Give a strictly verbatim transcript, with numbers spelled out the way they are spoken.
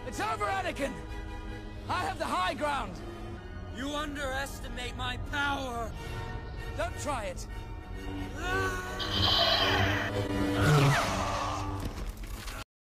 It's over, Anakin! I have the high ground! You underestimate my power! Don't try it! Ah!